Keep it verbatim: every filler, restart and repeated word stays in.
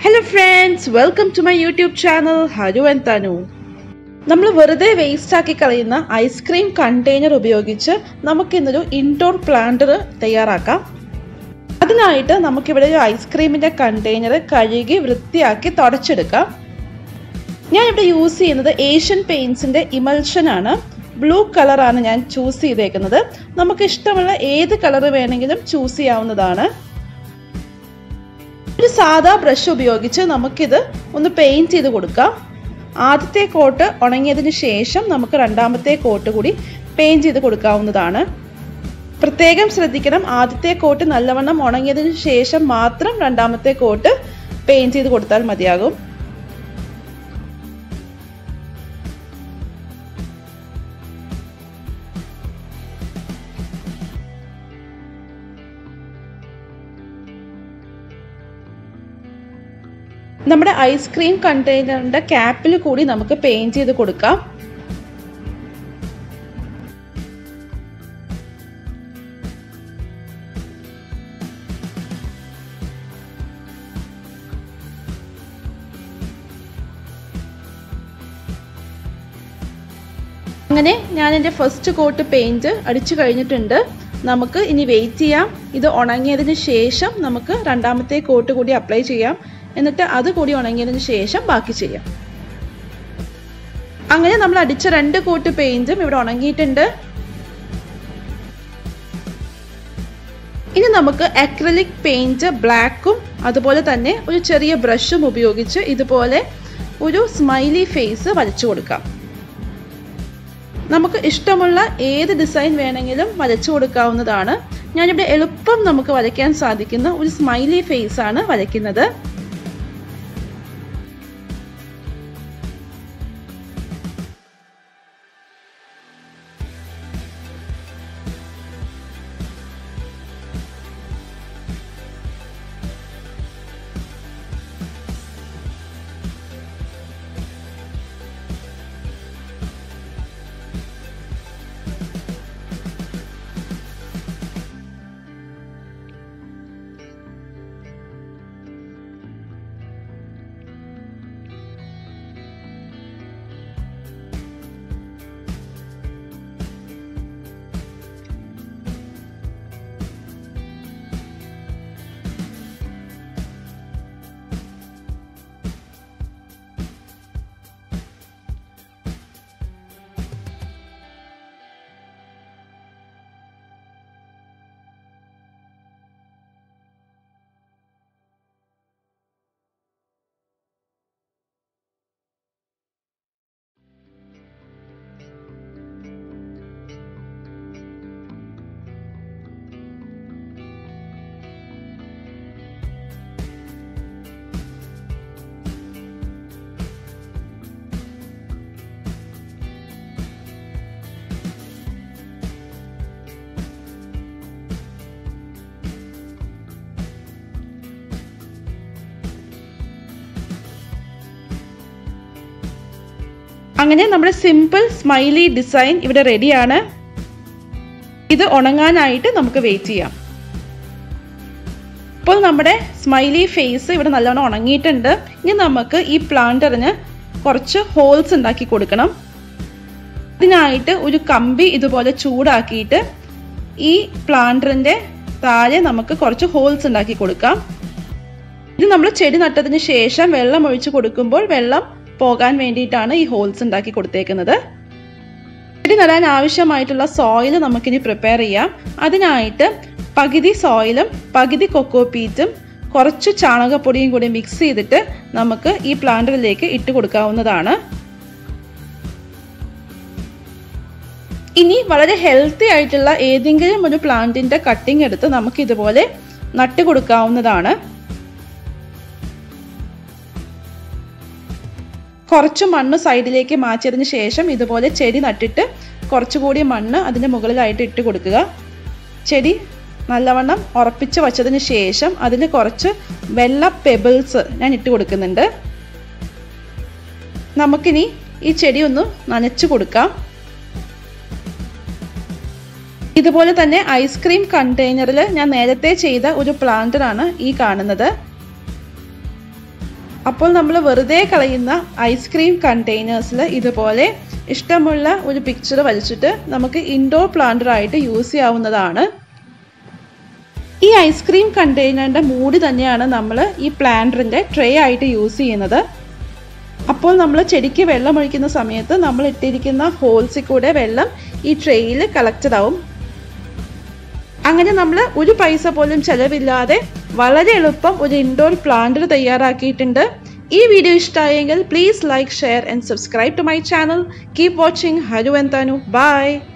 Hello friends, welcome to my YouTube channel Haru and Tanu. നമ്മൾ വെറുതെ waste ആക്കി കളയുന്ന ഐസ്ക്രീം കണ്ടെയ്നർ ഉപയോഗിച്ച് നമുക്ക് ഇന്നൊരു ഇൻഡോർ പ്ലാന്റർ തയ്യാറാക്കാം. അതിനായിട്ട് നമുക്ക് ഇവിടെ ഒരു ഐസ്ക്രീമിന്റെ കണ്ടെയ്നർ കഴുകി വൃത്തിയാക്കി തുടച്ചെടുക്കാം. ഞാൻ ഇവിടെ യൂസ് ചെയ്യുന്നത് ഏഷ്യൻ പെയിന്റ്സിന്റെ ഇമൽഷൻ ആണ്. ബ്ലൂ കളർ ആണ് ഞാൻ ചൂസ് ചെയ്തേക്കുന്നത്. നമുക്ക് ഇഷ്ടമുള്ള ഏത് കളർ വേണമെങ്കിലും ചൂസ് ചെയ്യാവുന്നതാണ്. ഒരു സാധാ ബ്രഷ് ഉപയോഗിച്ച് നമുക്കിത് ഒന്ന് പെയിന്റ് ചെയ്ത് കൊടുക്കാം. ആദ്യത്തെ കോട്ട് ഉണങ്ങിയതിന് ശേഷം നമുക്ക് രണ്ടാമത്തെ കോട്ട് കൂടി പെയിന്റ് ചെയ്ത് കൊടുക്കാവുന്നതാണ്. പ്രത്യേകം ശ്രദ്ധിക്കണം, ആദ്യത്തെ കോട്ട് നല്ലവണ്ണം ഉണങ്ങിയതിന് ശേഷം മാത്രം രണ്ടാമത്തെ കോട്ട് പെയിന്റ് ചെയ്ത് കൊടുത്താൽ മതിയാകും. നമ്മുടെ ഐസ്ക്രീം കണ്ടെയ്നറിന്റെ ക്യാപ്പിൽ കൂടി നമുക്ക് പെയിന്റ് ചെയ്ത് കൊടുക്കാം. അങ്ങനെ ഞാൻ എൻ്റെ ഫസ്റ്റ് കോട്ട് പെയിന്റ് അടിച്ചു കഴിഞ്ഞിട്ടുണ്ട്. നമുക്ക് ഇനി വെയിറ്റ് ചെയ്യാം. ഇത് ഉണങ്ങിയതിന് ശേഷം നമുക്ക് രണ്ടാമത്തെ കോട്ട് കൂടി അപ്ലൈ ചെയ്യാം. എന്നിട്ട് അത് കൂടി ഉണങ്ങിയതിന് ശേഷം ബാക്കി ചെയ്യാം. അങ്ങനെ നമ്മൾ അടിച്ച രണ്ട് കോട്ട് പെയിന്റും ഇവിടെ ഉണങ്ങിയിട്ടുണ്ട്. ഇനി നമുക്ക് അക്രിലിക് പെയിന്റ് ബ്ലാക്കും അതുപോലെ തന്നെ ഒരു ചെറിയ ബ്രഷും ഉപയോഗിച്ച് ഇതുപോലെ ഒരു സ്മൈലി ഫേസ് വരച്ചു കൊടുക്കാം. നമുക്ക് ഇഷ്ടമുള്ള ഏത് ഡിസൈൻ വേണമെങ്കിലും വരച്ചു കൊടുക്കാവുന്നതാണ്. ഞാനിവിടെ എളുപ്പം നമുക്ക് വരയ്ക്കാൻ സാധിക്കുന്ന ഒരു സ്മൈലി ഫേസ് ആണ് വരയ്ക്കുന്നത്. അങ്ങനെ നമ്മുടെ സിമ്പിൾ സ്മൈലി ഡിസൈൻ ഇവിടെ റെഡിയാണ്. ഇത് ഉണങ്ങാനായിട്ട് നമുക്ക് വെയിറ്റ് ചെയ്യാം. ഇപ്പോൾ നമ്മുടെ സ്മൈലി ഫേസ് ഇവിടെ നല്ലോണം ഉണങ്ങിയിട്ടുണ്ട്. ഇനി നമുക്ക് ഈ പ്ലാന്ററിന് കുറച്ച് ഹോൾസ് ഉണ്ടാക്കി കൊടുക്കണം. ഇതിനായിട്ട് ഒരു കമ്പി ഇതുപോലെ ചൂടാക്കിയിട്ട് ഈ പ്ലാന്ററിന്റെ താഴെ നമുക്ക് കുറച്ച് ഹോൾസ് ഉണ്ടാക്കി കൊടുക്കാം. ഇത് നമ്മൾ ചെടി നട്ടതിന് ശേഷം വെള്ളം ഒഴിച്ചു കൊടുക്കുമ്പോൾ വെള്ളം പോകാൻ വേണ്ടിയിട്ടാണ് ഈ ഹോൾസ് ഉണ്ടാക്കി കൊടുത്തേക്കുന്നത്. ചെടി നടാൻ ആവശ്യമായിട്ടുള്ള സോയിൽ നമുക്കിനി പ്രിപ്പയർ ചെയ്യാം. അതിനായിട്ട് പകുതി സോയിലും പകുതി കൊക്കോപീറ്റും കുറച്ച് ചാണകപ്പൊടിയും കൂടി മിക്സ് ചെയ്തിട്ട് നമുക്ക് ഈ പ്ലാന്ററിലേക്ക് ഇട്ട് കൊടുക്കാവുന്നതാണ്. ഇനി വളരെ ഹെൽത്തി ആയിട്ടുള്ള ഏതെങ്കിലും ഒരു പ്ലാന്റിന്റെ കട്ടിംഗ് എടുത്ത് നമുക്ക് ഇതുപോലെ നട്ട് കൊടുക്കാവുന്നതാണ്. കുറച്ച് മണ്ണ് സൈഡിലേക്ക് മാറ്റിയതിന് ശേഷം ഇതുപോലെ ചെടി നട്ടിട്ട് കുറച്ചുകൂടി മണ്ണ് അതിൻ്റെ മുകളിലായിട്ട് ഇട്ട് കൊടുക്കുക. ചെടി നല്ലവണ്ണം ഉറപ്പിച്ച് വച്ചതിന് ശേഷം അതിൽ കുറച്ച് വെള്ള പെബിൾസ് ഞാൻ ഇട്ട് കൊടുക്കുന്നുണ്ട്. നമുക്കിനി ഈ ചെടി ഒന്ന് നനച്ചു കൊടുക്കാം. ഇതുപോലെ തന്നെ ഐസ്ക്രീം കണ്ടെയ്നറിൽ ഞാൻ നേരത്തെ ചെയ്ത ഒരു പ്ലാന്ററാണ് ഈ കാണുന്നത്. അപ്പോൾ നമ്മൾ വെറുതെ കളയുന്ന ഐസ്ക്രീം കണ്ടെയ്നേഴ്സിൽ ഇതുപോലെ ഇഷ്ടമുള്ള ഒരു പിക്ചർ വരച്ചിട്ട് നമുക്ക് ഇൻഡോർ പ്ലാന്റർ ആയിട്ട് യൂസ് ചെയ്യാവുന്നതാണ്. ഈ ഐസ്ക്രീം കണ്ടെയ്നറിൻ്റെ മൂടി തന്നെയാണ് നമ്മൾ ഈ പ്ലാന്ററിൻ്റെ ട്രേ ആയിട്ട് യൂസ് ചെയ്യുന്നത്. അപ്പോൾ നമ്മൾ ചെടിക്ക് വെള്ളം ഒഴിക്കുന്ന സമയത്ത് നമ്മൾ ഇട്ടിരിക്കുന്ന ഹോൾസിൽ കൂടെ വെള്ളം ഈ ട്രേയിൽ കളക്റ്റഡ് ആവും. അങ്ങനെ നമ്മൾ ഒരു പൈസ പോലും ചിലവില്ലാതെ വളരെ എളുപ്പം ഒരു ഇൻഡോർ പ്ലാന്റർ തയ്യാറാക്കിയിട്ടുണ്ട്. ഈ വീഡിയോ ഇഷ്ടമായെങ്കിൽ please like, share and subscribe to my channel. Keep watching. Haru and Tanu. By.